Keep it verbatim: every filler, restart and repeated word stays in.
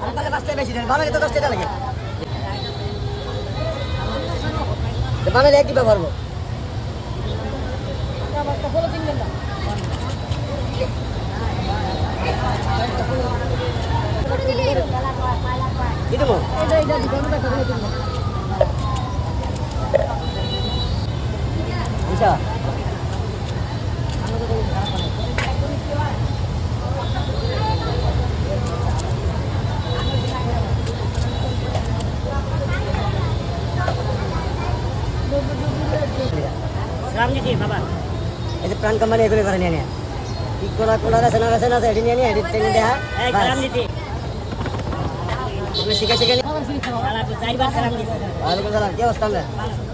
তাহলে পাঁচ টাকা বেশি দেন, বানালে তো দশ টাকা লাগে। বানালে এক ডিব্বা ভরবো। কি দেবো? আচ্ছা রামনীতি বাবা এই যে প্রাণ কোম্পানি এগুলো করে নিয়ে নিয়ে কি কোলা কোলা আছে না আছে না এটি নিয়ে নিয়ে এটি ট্রেনিং দেয়া এই রামনীতি তুমি শিখে শিখে নিয়ে চারবার রামনীতি ওয়ালাইকুম সালাম, কি অবস্থা আপনার?